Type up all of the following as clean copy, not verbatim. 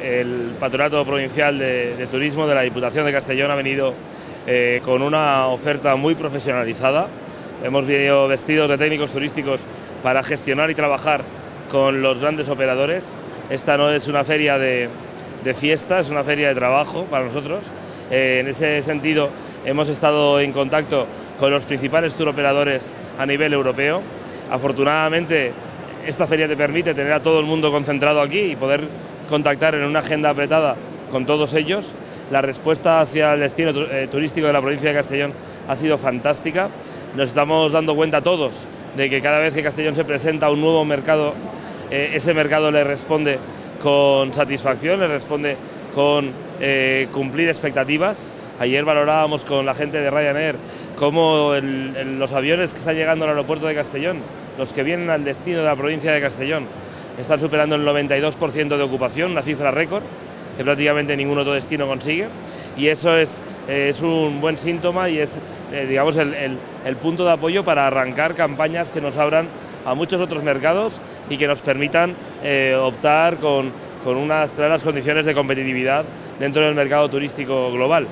el Patronato Provincial de Turismo de la Diputación de Castellón ha venido con una oferta muy profesionalizada. Hemos venido vestidos de técnicos turísticos para gestionar y trabajar con los grandes operadores. Esta no es una feria de fiesta, es una feria de trabajo para nosotros. En ese sentido, hemos estado en contacto con los principales turoperadores a nivel europeo. Afortunadamente, esta feria te permite tener a todo el mundo concentrado aquí y poder contactar en una agenda apretada con todos ellos. La respuesta hacia el destino turístico de la provincia de Castellón ha sido fantástica. Nos estamos dando cuenta todos de que cada vez que Castellón se presenta a un nuevo mercado, ese mercado le responde con satisfacción, le responde con cumplir expectativas. Ayer valorábamos con la gente de Ryanair cómo los aviones que están llegando al aeropuerto de Castellón, los que vienen al destino de la provincia de Castellón, están superando el 92% de ocupación, una cifra récord que prácticamente ningún otro destino consigue, y eso es un buen síntoma y es digamos el punto de apoyo para arrancar campañas que nos abran a muchos otros mercados y que nos permitan optar con unas claras condiciones de competitividad dentro del mercado turístico global.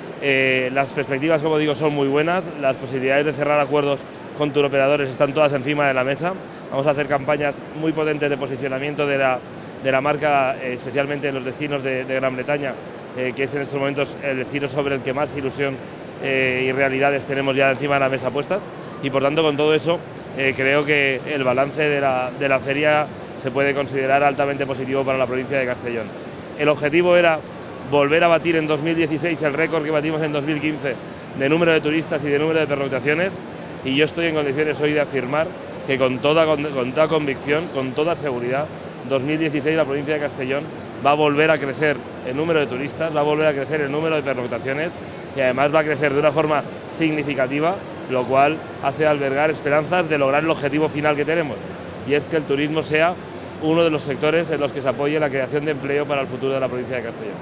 Las perspectivas, como digo, son muy buenas, las posibilidades de cerrar acuerdos con turoperadores están todas encima de la mesa. Vamos a hacer campañas muy potentes de posicionamiento de la marca, especialmente en los destinos de Gran Bretaña, que es en estos momentos el destino sobre el que más ilusión y realidades tenemos ya encima de la mesa puestas, y por tanto con todo eso creo que el balance de la feria se puede considerar altamente positivo para la provincia de Castellón. El objetivo era volver a batir en 2016 el récord que batimos en 2015 de número de turistas y de número de pernoctaciones, y yo estoy en condiciones hoy de afirmar que con toda convicción, con toda seguridad, 2016 la provincia de Castellón va a volver a crecer el número de turistas, va a volver a crecer el número de pernoctaciones y además va a crecer de una forma significativa, lo cual hace albergar esperanzas de lograr el objetivo final que tenemos, y es que el turismo sea uno de los sectores en los que se apoye la creación de empleo para el futuro de la provincia de Castellón.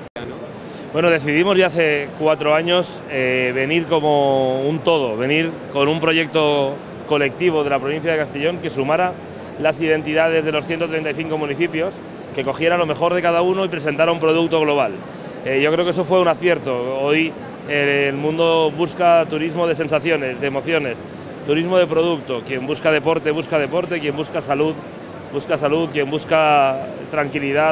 Bueno, decidimos ya hace 4 años venir como un todo, venir con un proyecto colectivo de la provincia de Castellón que sumara las identidades de los 135 municipios, que cogiera lo mejor de cada uno y presentara un producto global. Yo creo que eso fue un acierto. Hoy el mundo busca turismo de sensaciones, de emociones, turismo de producto. Quien busca deporte, quien busca salud, quien busca tranquilidad,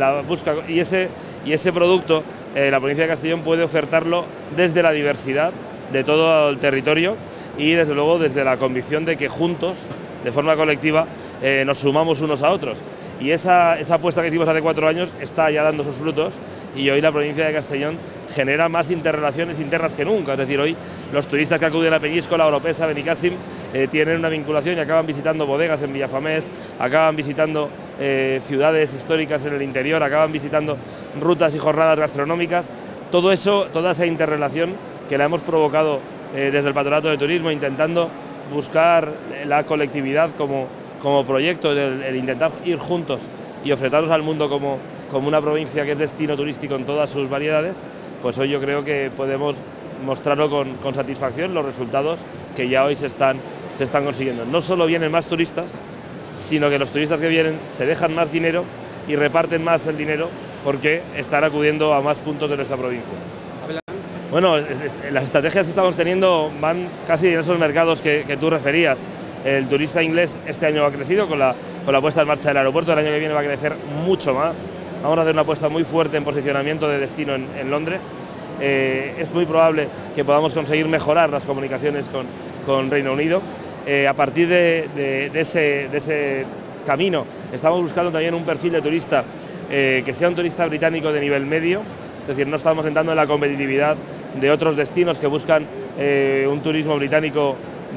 y ese producto la provincia de Castellón puede ofertarlo desde la diversidad de todo el territorio y desde luego desde la convicción de que juntos, de forma colectiva, nos sumamos unos a otros. Y esa apuesta que hicimos hace 4 años está ya dando sus frutos, y hoy la provincia de Castellón genera más interrelaciones internas que nunca. Es decir, hoy los turistas que acuden a Peñíscola, Oropesa, Benicàssim tienen una vinculación y acaban visitando bodegas en Villafamés, acaban visitando ciudades históricas en el interior, acaban visitando rutas y jornadas gastronómicas. Todo eso, toda esa interrelación que la hemos provocado desde el Patronato de Turismo, intentando buscar la colectividad como proyecto, el intentar ir juntos y ofrecernos al mundo como una provincia que es destino turístico en todas sus variedades, pues hoy yo creo que podemos mostrarlo con satisfacción los resultados que ya hoy se están consiguiendo. No solo vienen más turistas, sino que los turistas que vienen se dejan más dinero y reparten más el dinero porque están acudiendo a más puntos de nuestra provincia. Bueno, las estrategias que estamos teniendo van casi en esos mercados que tú referías. El turista inglés este año ha crecido con la puesta en marcha del aeropuerto, el año que viene va a crecer mucho más. Vamos a hacer una apuesta muy fuerte en posicionamiento de destino en Londres. Es muy probable que podamos conseguir mejorar las comunicaciones con Reino Unido. A partir de ese camino estamos buscando también un perfil de turista que sea un turista británico de nivel medio, es decir, no estamos entrando en la competitividad de otros destinos que buscan un turismo británico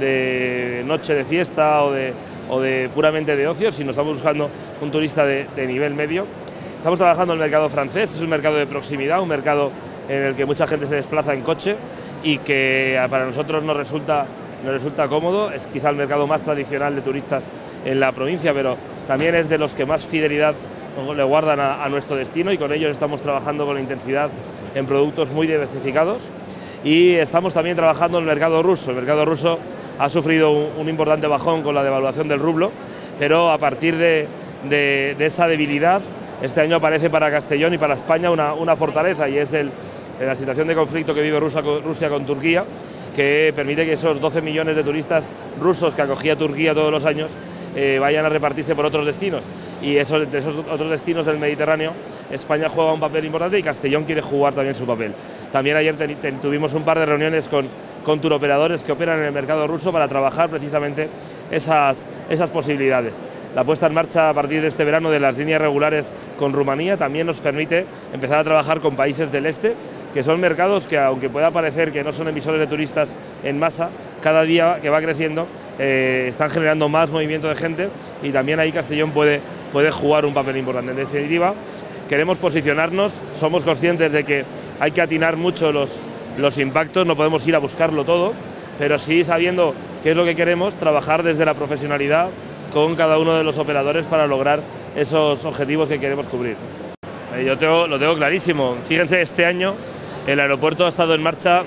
de noche de fiesta o de puramente de ocio, sino estamos buscando un turista de nivel medio. Estamos trabajando en el mercado francés, es un mercado de proximidad, un mercado en el que mucha gente se desplaza en coche y que para nosotros nos resulta cómodo. Es quizá el mercado más tradicional de turistas en la provincia, pero también es de los que más fidelidad le guardan a nuestro destino, y con ellos estamos trabajando con intensidad en productos muy diversificados. Y estamos también trabajando en el mercado ruso. El mercado ruso ha sufrido un importante bajón con la devaluación del rublo, pero a partir de esa debilidad este año aparece para Castellón y para España una fortaleza, y es la situación de conflicto que vive Rusia con Turquía, que permite que esos 12 millones de turistas rusos que acogía Turquía todos los años vayan a repartirse por otros destinos. Y de esos otros destinos del Mediterráneo, España juega un papel importante y Castellón quiere jugar también su papel. También ayer tuvimos un par de reuniones con turoperadores que operan en el mercado ruso para trabajar precisamente esas posibilidades. La puesta en marcha a partir de este verano de las líneas regulares con Rumanía también nos permite empezar a trabajar con países del este, que son mercados que, aunque pueda parecer que no son emisores de turistas en masa, cada día que va creciendo están generando más movimiento de gente, y también ahí Castellón puede jugar un papel importante. En definitiva, queremos posicionarnos, somos conscientes de que hay que atinar mucho los impactos, no podemos ir a buscarlo todo, pero sí, sabiendo qué es lo que queremos, trabajar desde la profesionalidad con cada uno de los operadores para lograr esos objetivos que queremos cubrir. Lo tengo clarísimo. Fíjense, este año el aeropuerto ha estado en marcha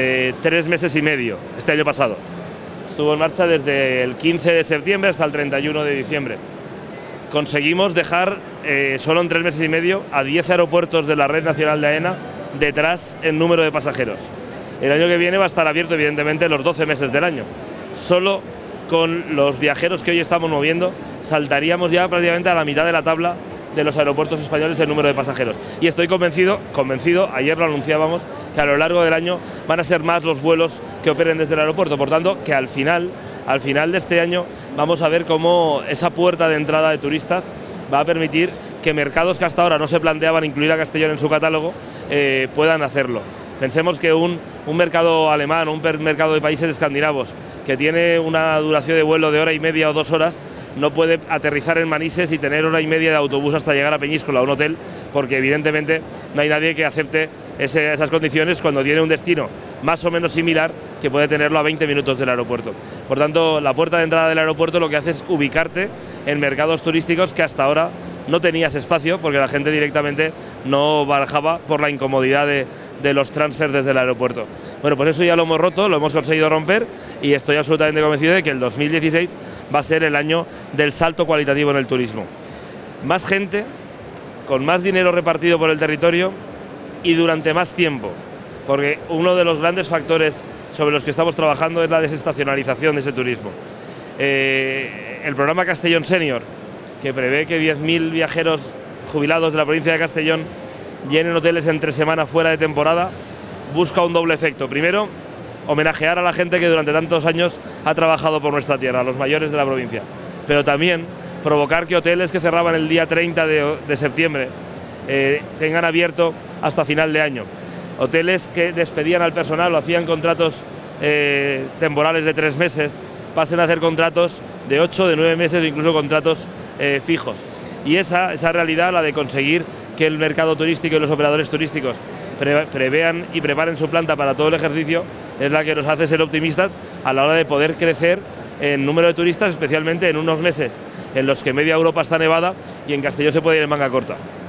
3 meses y medio, este año pasado. Estuvo en marcha desde el 15 de septiembre hasta el 31 de diciembre. Conseguimos dejar solo en 3 meses y medio a 10 aeropuertos de la Red Nacional de AENA detrás en número de pasajeros. El año que viene va a estar abierto, evidentemente, los 12 meses del año. Solo con los viajeros que hoy estamos moviendo saltaríamos ya prácticamente a la mitad de la tabla de los aeropuertos españoles en número de pasajeros. Y estoy convencido, ayer lo anunciábamos, que a lo largo del año van a ser más los vuelos que operen desde el aeropuerto. Por tanto, que al final de este año vamos a ver cómo esa puerta de entrada de turistas va a permitir que mercados que hasta ahora no se planteaban incluir a Castellón en su catálogo puedan hacerlo. Pensemos que un mercado alemán o un mercado de países escandinavos que tiene una duración de vuelo de hora y media o 2 horas no puede aterrizar en Manises y tener hora y media de autobús hasta llegar a Peñíscola, a un hotel, porque evidentemente no hay nadie que acepte esas condiciones cuando tiene un destino más o menos similar que puede tenerlo a 20 minutos del aeropuerto. Por tanto, la puerta de entrada del aeropuerto lo que hace es ubicarte en mercados turísticos que hasta ahora no tenías espacio, porque la gente directamente no barajaba por la incomodidad de los transfers desde el aeropuerto. Bueno, pues eso ya lo hemos roto, lo hemos conseguido romper, y estoy absolutamente convencido de que el 2016 va a ser el año del salto cualitativo en el turismo. Más gente, con más dinero repartido por el territorio y durante más tiempo, porque uno de los grandes factores sobre los que estamos trabajando es la desestacionalización de ese turismo. El programa Castellón Senior, que prevé que 10.000 viajeros jubilados de la provincia de Castellón llenen hoteles entre semana fuera de temporada, busca un doble efecto. Primero, homenajear a la gente que durante tantos años ha trabajado por nuestra tierra, a los mayores de la provincia, pero también provocar que hoteles que cerraban el día 30 de septiembre tengan abierto hasta final de año. Hoteles que despedían al personal o hacían contratos temporales de 3 meses, pasen a hacer contratos de 8, de 9 meses, incluso contratos fijos. Y esa realidad, la de conseguir que el mercado turístico y los operadores turísticos prevean y preparen su planta para todo el ejercicio, es la que nos hace ser optimistas a la hora de poder crecer en número de turistas, especialmente en unos meses en los que media Europa está nevada y en Castellón se puede ir en manga corta.